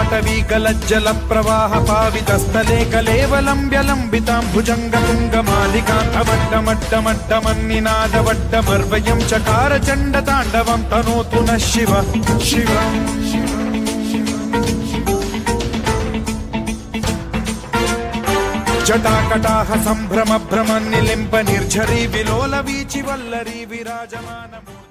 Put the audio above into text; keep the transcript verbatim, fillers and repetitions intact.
पाटवी गलज्जल प्रवाह पावितस्थले कलेवलम्ब्य लम्बितां भुजङ्गतुङ्गमालिकान्तमड्डमड्डमड्डमन्निनादवड्डमर्वयं चकार चण्डताण्डवं तनोतु नः शिव शिवम् जटाकटाह सम्भ्रम भ्रम निलिम्ब निर्झरी विलोल वीचि वल्लरी विराजमान।